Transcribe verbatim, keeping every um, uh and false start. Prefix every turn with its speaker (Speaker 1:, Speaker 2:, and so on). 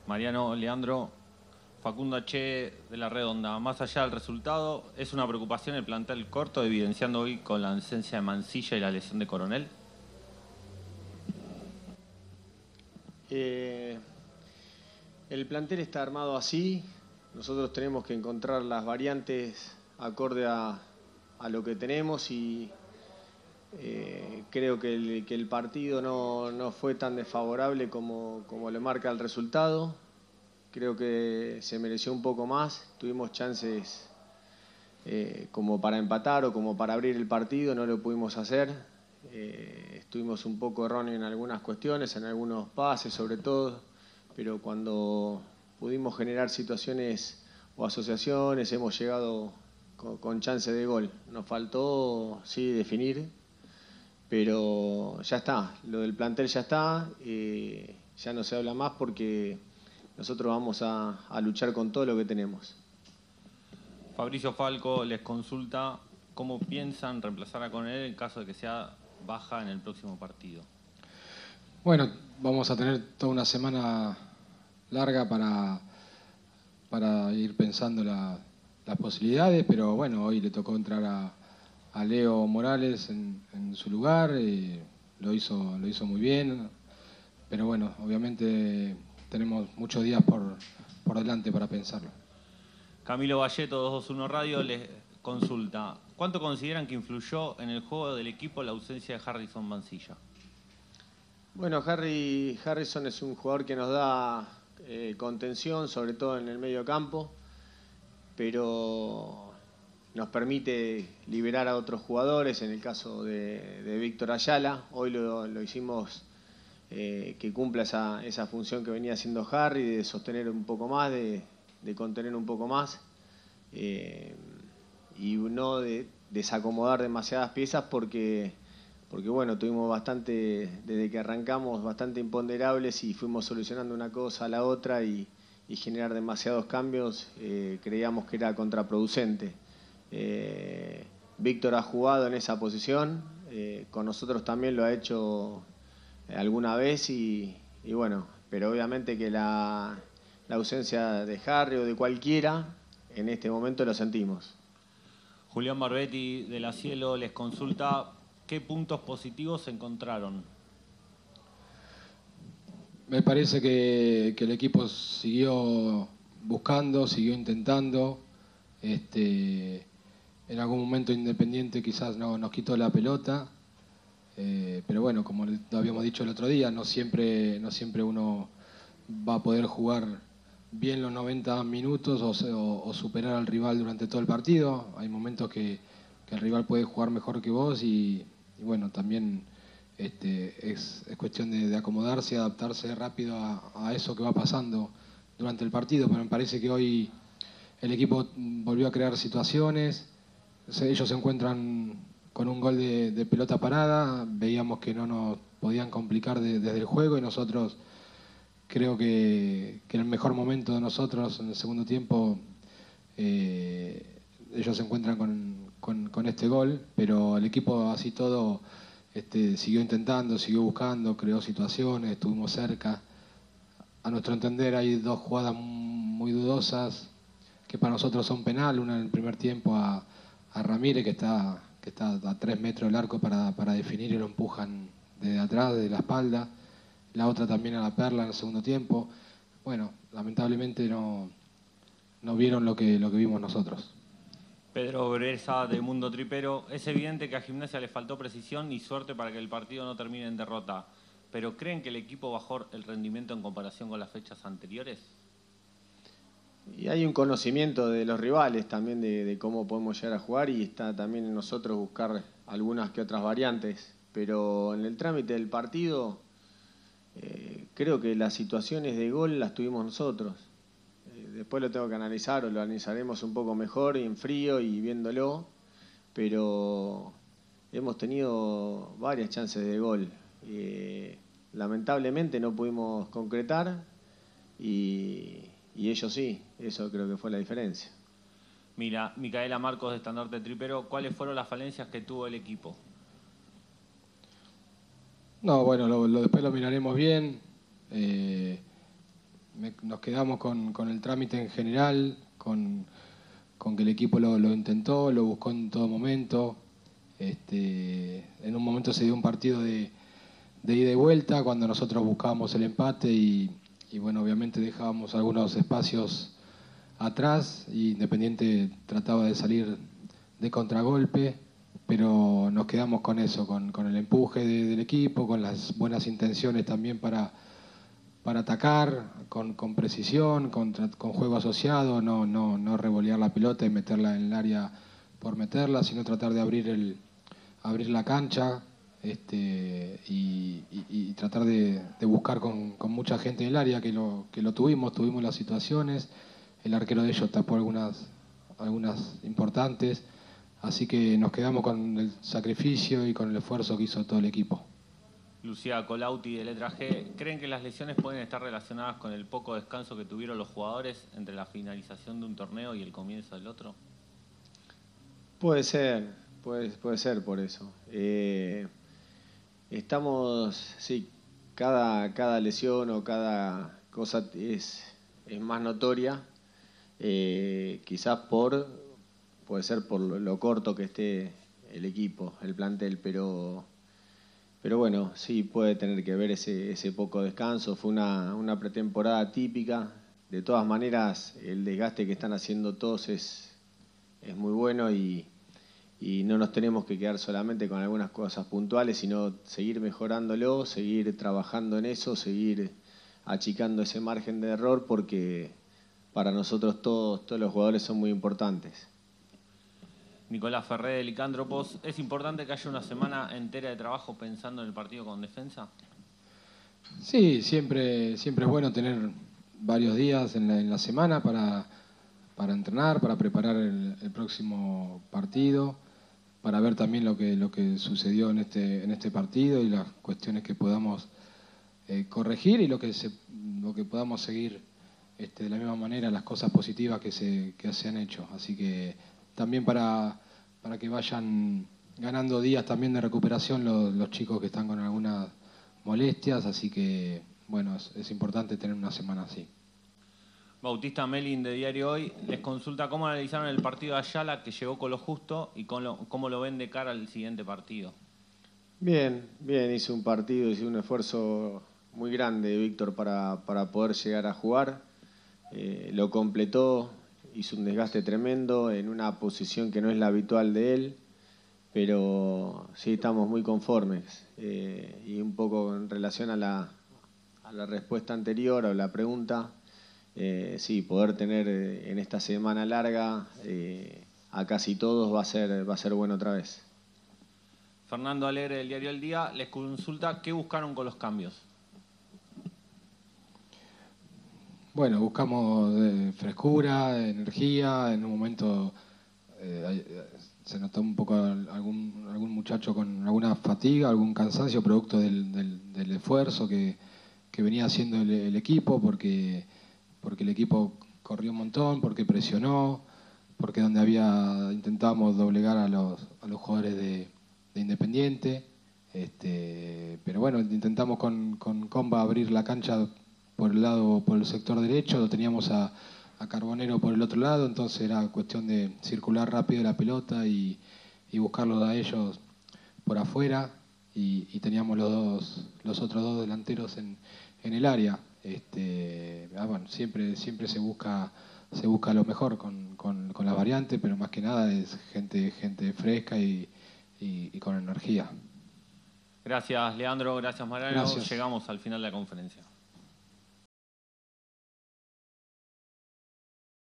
Speaker 1: Mariano, Leandro, Facundo H. de la Redonda. Más allá del resultado, ¿es una preocupación el plantel corto, evidenciando hoy con la ausencia de Mansilla y la lesión de Coronel?
Speaker 2: Eh, el plantel está armado así. Nosotros tenemos que encontrar las variantes acorde a, a lo que tenemos y eh, creo que el, que el partido no, no fue tan desfavorable como, como le marca el resultado. Creo que se mereció un poco más. Tuvimos chances eh, como para empatar o como para abrir el partido, no lo pudimos hacer. Eh, estuvimos un poco erróneos en algunas cuestiones, en algunos pases sobre todo, pero cuando pudimos generar situaciones o asociaciones hemos llegado con, con chance de gol. Nos faltó, sí, definir, pero ya está, lo del plantel ya está, eh, ya no se habla más porque nosotros vamos a, a luchar con todo lo que tenemos.
Speaker 1: Fabricio Falco les consulta cómo piensan reemplazar a Coronel en caso de que sea baja en el próximo partido.
Speaker 3: Bueno, vamos a tener toda una semana larga para, para ir pensando la, las posibilidades, pero bueno, hoy le tocó entrar a, a Leo Morales en, en su lugar, y lo hizo, lo hizo muy bien, pero bueno, obviamente tenemos muchos días por, por delante para pensarlo.
Speaker 1: Camilo Valleto, dos dos uno Radio, les consulta, ¿cuánto consideran que influyó en el juego del equipo la ausencia de Harrison Mansilla?
Speaker 2: Bueno, Harry, Harrison es un jugador que nos da eh, contención, sobre todo en el medio campo, pero nos permite liberar a otros jugadores, en el caso de, de Víctor Ayala. Hoy lo, lo hicimos eh, que cumpla esa, esa función que venía haciendo Harry, de sostener un poco más, de, de contener un poco más, eh, y no de desacomodar demasiadas piezas porque... porque bueno, tuvimos bastante, desde que arrancamos, bastante imponderables y fuimos solucionando una cosa a la otra y, y generar demasiados cambios, eh, creíamos que era contraproducente. Eh, Víctor ha jugado en esa posición, eh, con nosotros también lo ha hecho alguna vez y, y bueno, pero obviamente que la, la ausencia de Harry o de cualquiera, en este momento lo sentimos.
Speaker 1: Julián Barbetti de La Cielo les consulta qué puntos positivos se encontraron.
Speaker 3: Me parece que, que el equipo siguió buscando, siguió intentando. Este, en algún momento Independiente quizás no, nos quitó la pelota, eh, pero bueno, como lo habíamos dicho el otro día, no siempre, no siempre uno va a poder jugar bien los noventa minutos o, o, o superar al rival durante todo el partido. Hay momentos que, que el rival puede jugar mejor que vos y, y bueno, también este, es, es cuestión de, de acomodarse, adaptarse rápido a, a eso que va pasando durante el partido, pero me parece que hoy el equipo volvió a crear situaciones, ellos se encuentran con un gol de, de pelota parada, veíamos que no nos podían complicar de, desde el juego y nosotros creo que, que en el mejor momento de nosotros en el segundo tiempo eh, ellos se encuentran con, con, con este gol, pero el equipo así todo este, siguió intentando, siguió buscando, creó situaciones, estuvimos cerca. A nuestro entender hay dos jugadas muy dudosas que para nosotros son penal, una en el primer tiempo a, a Ramírez que está, que está a tres metros del arco para, para definir y lo empujan desde atrás, de la espalda. La otra también a la Perla en el segundo tiempo. Bueno, lamentablemente no, no vieron lo que, lo que vimos nosotros.
Speaker 1: Pedro Bresa de Mundo Tripero, es evidente que a Gimnasia le faltó precisión y suerte para que el partido no termine en derrota, pero ¿creen que el equipo bajó el rendimiento en comparación con las fechas anteriores?
Speaker 2: Y hay un conocimiento de los rivales también de, de cómo podemos llegar a jugar y está también en nosotros buscar algunas que otras variantes, pero en el trámite del partido eh, creo que las situaciones de gol las tuvimos nosotros. Eh, después lo tengo que analizar o lo analizaremos un poco mejor en frío y viéndolo, pero hemos tenido varias chances de gol. Eh, lamentablemente no pudimos concretar y... Y ellos sí, eso creo que fue la diferencia.
Speaker 1: Mira, Micaela Marcos de Estandarte Tripero, ¿cuáles fueron las falencias que tuvo el equipo?
Speaker 3: No, bueno, lo, lo, después lo miraremos bien. Eh, me, nos quedamos con, con el trámite en general, con, con que el equipo lo, lo intentó, lo buscó en todo momento. Este, en un momento se dio un partido de, de ida y vuelta cuando nosotros buscábamos el empate y, y bueno, obviamente dejábamos algunos espacios atrás y Independiente trataba de salir de contragolpe, pero nos quedamos con eso, con, con el empuje de, del equipo, con las buenas intenciones también para, para atacar, con, con precisión, con, con juego asociado, no, no, no revolear la pelota y meterla en el área por meterla, sino tratar de abrir, el, abrir la cancha este, y, y, y tratar de, de buscar con, con mucha gente en el área, que lo, que lo tuvimos, tuvimos las situaciones, el arquero de ellos tapó algunas, algunas importantes. Así que nos quedamos con el sacrificio y con el esfuerzo que hizo todo el equipo.
Speaker 1: Lucía Colauti, de Letra G. ¿Creen que las lesiones pueden estar relacionadas con el poco descanso que tuvieron los jugadores entre la finalización de un torneo y el comienzo del otro?
Speaker 2: Puede ser, puede, puede ser por eso. Eh, estamos, sí, cada, cada lesión o cada cosa es, es más notoria, eh, quizás por... Puede ser por lo corto que esté el equipo, el plantel, pero, pero bueno, sí puede tener que ver ese, ese poco descanso. Fue una, una pretemporada típica. De todas maneras, el desgaste que están haciendo todos es, es muy bueno y, y no nos tenemos que quedar solamente con algunas cosas puntuales, sino seguir mejorándolo, seguir trabajando en eso, seguir achicando ese margen de error, porque para nosotros todos, todos los jugadores son muy importantes.
Speaker 1: Nicolás Ferré, de Licántropos. ¿Es importante que haya una semana entera de trabajo pensando en el partido con Defensa?
Speaker 3: Sí, siempre, siempre es bueno tener varios días en la, en la semana para, para entrenar, para preparar el, el próximo partido, para ver también lo que, lo que sucedió en este, en este partido y las cuestiones que podamos eh, corregir y lo que, se, lo que podamos seguir este, de la misma manera, las cosas positivas que se, que se han hecho. Así que también para, para que vayan ganando días también de recuperación los, los chicos que están con algunas molestias, así que bueno, es, es importante tener una semana así.
Speaker 1: Bautista Melin, de Diario Hoy, les consulta cómo analizaron el partido de Ayala, que llegó con lo justo, y con lo, cómo lo ven de cara al siguiente partido.
Speaker 2: Bien, bien, hizo un partido, hizo un esfuerzo muy grande Víctor para, para poder llegar a jugar, eh, lo completó. Hizo un desgaste tremendo en una posición que no es la habitual de él, pero sí estamos muy conformes. Eh, y un poco en relación a la, a la respuesta anterior o la pregunta, eh, sí, poder tener en esta semana larga eh, a casi todos va a ser, va a ser bueno otra vez.
Speaker 1: Fernando Alegre, del Diario El Día, les consulta qué buscaron con los cambios.
Speaker 3: Bueno, buscamos eh, frescura, energía. En un momento eh, se notó un poco algún, algún muchacho con alguna fatiga, algún cansancio producto del, del, del esfuerzo que, que venía haciendo el, el equipo, porque, porque el equipo corrió un montón, porque presionó, porque donde había intentábamos doblegar a los, a los jugadores de, de Independiente. Este, pero bueno, intentamos con, con Comba abrir la cancha por el lado, por el sector derecho, lo teníamos a, a Carbonero por el otro lado, entonces era cuestión de circular rápido la pelota y, y buscarlos a ellos por afuera, y, y teníamos los dos, los otros dos delanteros en, en el área. Este, ah, bueno, siempre, siempre se busca, se busca lo mejor con, con, con la variante, pero más que nada es gente, gente fresca y, y, y con energía.
Speaker 1: Gracias, Leandro. Gracias, Mariano.
Speaker 3: Gracias.
Speaker 1: Llegamos al final de la conferencia.